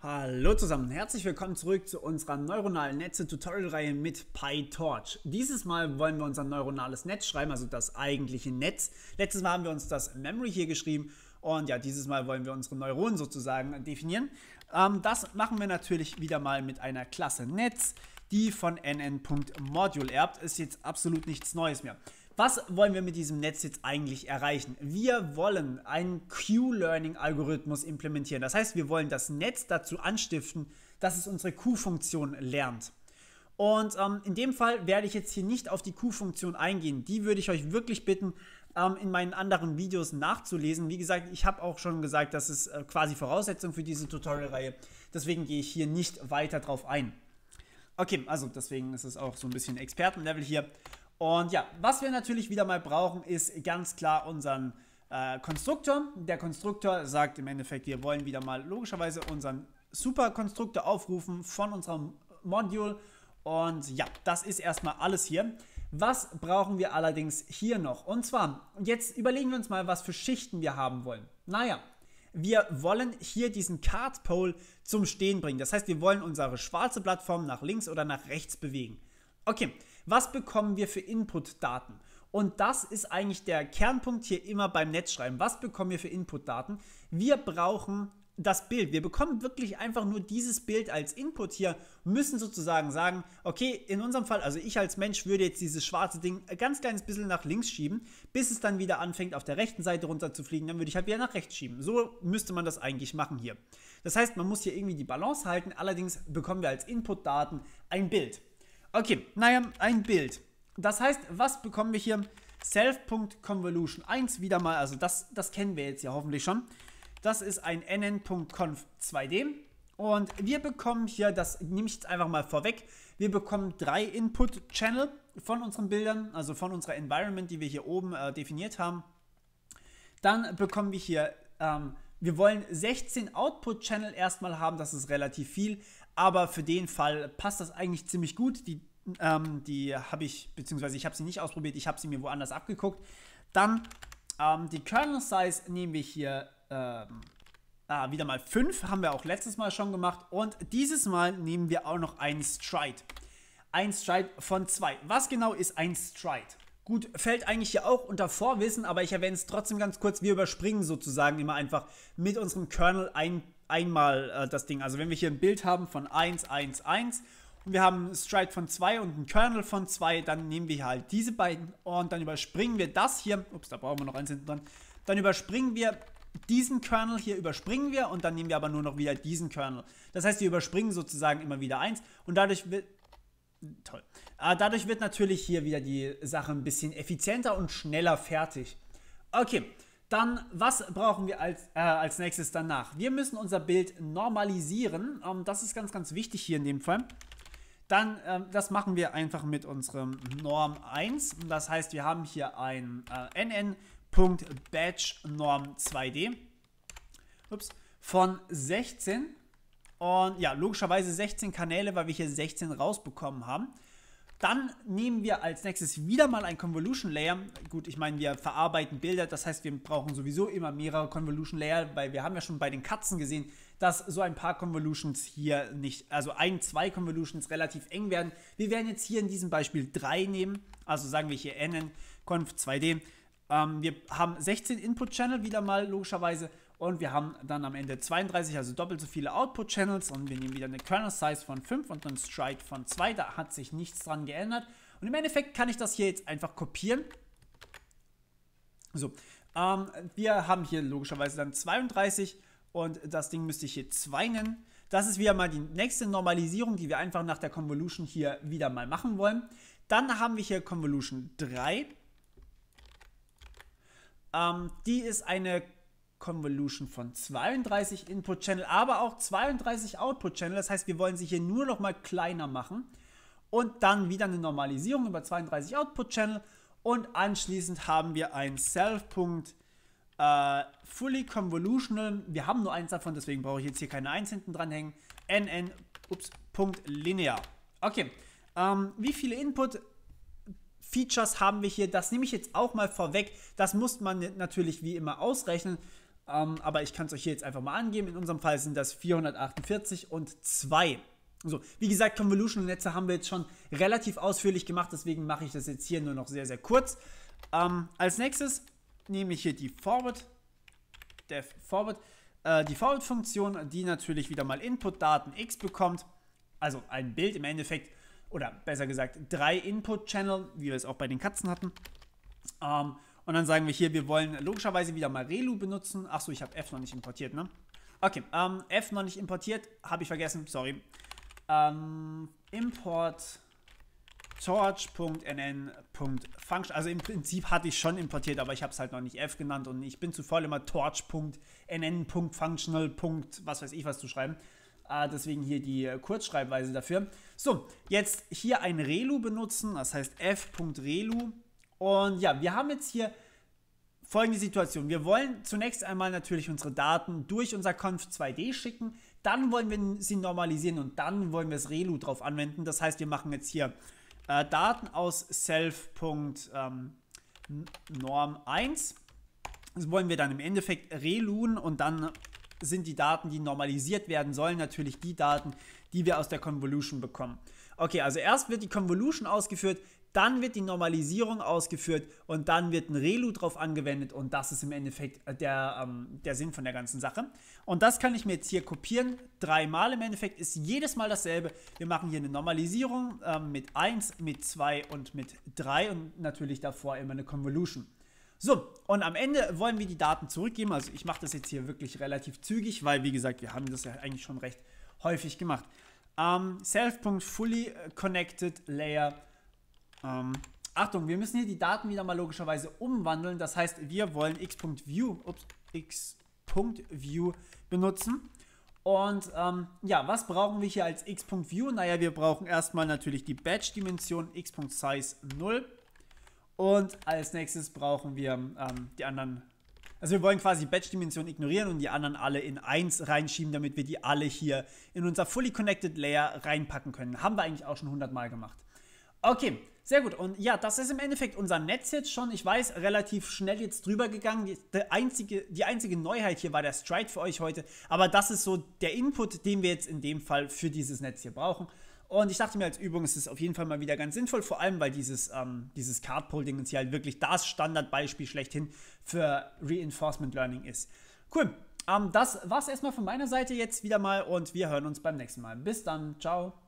Hallo zusammen, herzlich willkommen zurück zu unserer neuronalen Netze-Tutorial-Reihe mit PyTorch. Dieses Mal wollen wir unser neuronales Netz schreiben, also das eigentliche Netz. Letztes Mal haben wir uns das Memory hier geschrieben und ja, dieses Mal wollen wir unsere Neuronen sozusagen definieren. Das machen wir natürlich wieder mal mit einer Klasse Netz, die von nn.module erbt. Ist jetzt absolut nichts Neues mehr. Was wollen wir mit diesem Netz jetzt eigentlich erreichen? Wir wollen einen Q-Learning-Algorithmus implementieren. Das heißt, wir wollen das Netz dazu anstiften, dass es unsere Q-Funktion lernt. Und in dem Fall werde ich jetzt hier nicht auf die Q-Funktion eingehen. Die würde ich euch wirklich bitten, in meinen anderen Videos nachzulesen. Wie gesagt, ich habe auch schon gesagt, das ist quasi Voraussetzung für diese Tutorial-Reihe. Deswegen gehe ich hier nicht weiter drauf ein. Okay, also deswegen ist es auch so ein bisschen Expertenlevel hier. Und ja, was wir natürlich wieder mal brauchen, ist ganz klar unseren Konstruktor. Der Konstruktor sagt im Endeffekt, wir wollen wieder mal logischerweise unseren Superkonstruktor aufrufen von unserem Module. Und ja, das ist erstmal alles hier. Was brauchen wir allerdings hier noch? Und zwar, jetzt überlegen wir uns mal, was für Schichten wir haben wollen. Naja, wir wollen hier diesen Card Pole zum Stehen bringen. Das heißt, wir wollen unsere schwarze Plattform nach links oder nach rechts bewegen. Okay, was bekommen wir für Input-Daten? Und das ist eigentlich der Kernpunkt hier immer beim Netzschreiben. Was bekommen wir für Input-Daten? Wir brauchen das Bild. Wir bekommen wirklich einfach nur dieses Bild als Input hier, müssen sozusagen sagen, okay, in unserem Fall, also ich als Mensch würde jetzt dieses schwarze Ding ein ganz kleines bisschen nach links schieben, bis es dann wieder anfängt auf der rechten Seite runter zu fliegen, dann würde ich halt wieder nach rechts schieben. So müsste man das eigentlich machen hier. Das heißt, man muss hier irgendwie die Balance halten, allerdings bekommen wir als Input-Daten ein Bild. Okay, naja, ein Bild. Das heißt, was bekommen wir hier? Self.Convolution 1 wieder mal, also das kennen wir jetzt ja hoffentlich schon. Das ist ein nn.conv2d und wir bekommen hier, das nehme ich jetzt einfach mal vorweg, wir bekommen 3 Input-Channel von unseren Bildern, also von unserer Environment, die wir hier oben definiert haben. Dann bekommen wir hier, wir wollen 16 Output-Channel erstmal haben, das ist relativ viel, aber für den Fall passt das eigentlich ziemlich gut. Die habe ich, beziehungsweise ich habe sie nicht ausprobiert, ich habe sie mir woanders abgeguckt. Dann die Kernel Size nehmen wir hier wieder mal 5, haben wir auch letztes Mal schon gemacht. Und dieses Mal nehmen wir auch noch einen Stride. Ein Stride von 2. Was genau ist ein Stride? Gut, fällt eigentlich hier auch unter Vorwissen, aber ich erwähne es trotzdem ganz kurz. Wir überspringen sozusagen immer einfach mit unserem Kernel einmal das Ding. Also wenn wir hier ein Bild haben von 1, 1, 1 und wir haben einen Stride von 2 und einen Kernel von 2, dann nehmen wir halt diese beiden und dann überspringen wir das hier. Ups, da brauchen wir noch eins hinten dran. Dann überspringen wir diesen Kernel hier, überspringen wir und dann nehmen wir aber nur noch wieder diesen Kernel. Das heißt, wir überspringen sozusagen immer wieder eins und dadurch wird... Toll. Dadurch wird natürlich hier wieder die Sache ein bisschen effizienter und schneller fertig. Okay, dann was brauchen wir als nächstes danach? Wir müssen unser Bild normalisieren. Das ist ganz, ganz wichtig hier in dem Fall. Dann, das machen wir einfach mit unserem Norm 1. Das heißt, wir haben hier ein nn.batchNorm2d von 16. Und ja, logischerweise 16 Kanäle, weil wir hier 16 rausbekommen haben. Dann nehmen wir als nächstes wieder mal ein Convolution Layer. Gut, ich meine, wir verarbeiten Bilder, das heißt, wir brauchen sowieso immer mehrere Convolution Layer, weil wir haben ja schon bei den Katzen gesehen, dass so ein paar Convolutions hier nicht, also 2 Convolutions relativ eng werden. Wir werden jetzt hier in diesem Beispiel 3 nehmen, also sagen wir hier nn.conv2d. Wir haben 16 Input-Channel wieder mal logischerweise und wir haben dann am Ende 32, also doppelt so viele Output-Channels und wir nehmen wieder eine Kernel-Size von 5 und einen Stride von 2, da hat sich nichts dran geändert und im Endeffekt kann ich das hier jetzt einfach kopieren. So, wir haben hier logischerweise dann 32 und das Ding müsste ich hier 2 nennen. Das ist wieder mal die nächste Normalisierung, die wir einfach nach der Convolution hier wieder mal machen wollen. Dann haben wir hier Convolution 3. Die ist eine Convolution von 32 Input-Channel, aber auch 32 Output-Channel. Das heißt, wir wollen sie hier nur noch mal kleiner machen. Und dann wieder eine Normalisierung über 32 Output-Channel. Und anschließend haben wir ein Self.Fully Convolutional. Wir haben nur eins davon, deswegen brauche ich jetzt hier keine 1 hinten dran hängen. nn.linear. Okay, wie viele Input-Features haben wir hier? Das nehme ich jetzt auch mal vorweg. Das muss man natürlich wie immer ausrechnen. aber ich kann es euch hier jetzt einfach mal angeben. In unserem Fall sind das 448 und 2. So, wie gesagt, Convolutional-Netze haben wir jetzt schon relativ ausführlich gemacht, deswegen mache ich das jetzt hier nur noch sehr, sehr kurz. Als nächstes nehme ich hier die Forward-Funktion, die natürlich wieder mal Input-Daten x bekommt, also ein Bild im Endeffekt, oder besser gesagt 3 Input-Channel, wie wir es auch bei den Katzen hatten. Und dann sagen wir hier, wir wollen logischerweise wieder mal Relu benutzen. Achso, ich habe f noch nicht importiert, ne? Okay, f noch nicht importiert, habe ich vergessen, sorry. Import torch.nn.function, also im Prinzip hatte ich schon importiert, aber ich habe es halt noch nicht f genannt und ich bin zu voll, immer torch.nn.functional. Was weiß ich was zu schreiben. Deswegen hier die Kurzschreibweise dafür. So, jetzt hier ein Relu benutzen, das heißt f.relu. Und ja, wir haben jetzt hier folgende Situation. Wir wollen zunächst einmal natürlich unsere Daten durch unser conf2d schicken, dann wollen wir sie normalisieren und dann wollen wir das Relu drauf anwenden. Das heißt, wir machen jetzt hier Daten aus self.norm1. Das wollen wir dann im Endeffekt reluen und dann sind die Daten, die normalisiert werden sollen, natürlich die Daten, die wir aus der Convolution bekommen. Okay, also erst wird die Convolution ausgeführt, dann wird die Normalisierung ausgeführt und dann wird ein Relu drauf angewendet und das ist im Endeffekt der Sinn von der ganzen Sache. Und das kann ich mir jetzt hier kopieren, 3-mal im Endeffekt, ist jedes Mal dasselbe. Wir machen hier eine Normalisierung mit 1, mit 2 und mit 3 und natürlich davor immer eine Convolution. So, und am Ende wollen wir die Daten zurückgeben, also ich mache das jetzt hier wirklich relativ zügig, weil wie gesagt, wir haben das ja eigentlich schon recht häufig gemacht. Self.fully-connected-layer. Achtung, wir müssen hier die Daten wieder mal logischerweise umwandeln. Das heißt, wir wollen x.view benutzen. Und ja, was brauchen wir hier als x.view? Naja, wir brauchen erstmal natürlich die Batch-Dimension x.size 0. Und als nächstes brauchen wir die anderen. Also wir wollen quasi Batch-Dimension ignorieren und die anderen alle in 1 reinschieben, damit wir die alle hier in unser Fully Connected Layer reinpacken können. Haben wir eigentlich auch schon 100 Mal gemacht. Okay, sehr gut. Und ja, das ist im Endeffekt unser Netz jetzt schon. Ich weiß, relativ schnell jetzt drüber gegangen. Die einzige Neuheit hier war der Stride für euch heute. Aber das ist so der Input, den wir jetzt in dem Fall für dieses Netz hier brauchen. Und ich dachte mir, als Übung ist es auf jeden Fall mal wieder ganz sinnvoll, vor allem, weil dieses Card-Pull-Ding hier halt wirklich das Standardbeispiel schlechthin für Reinforcement Learning ist. Cool, das war's erstmal von meiner Seite jetzt wieder mal und wir hören uns beim nächsten Mal. Bis dann, ciao.